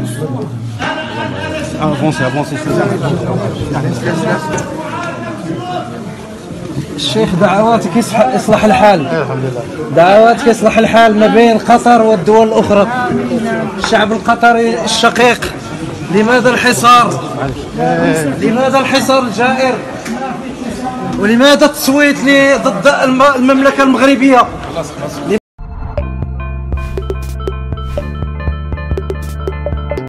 افونسي الشيخ دعواتك يصلح الحال. الحمد لله. دعواتك يصلح الحال ما بين قطر والدول الأخرى. الشعب القطري الشقيق، لماذا الحصار؟ لماذا الحصار الجائر؟ ولماذا التصويت ضد المملكة المغربية؟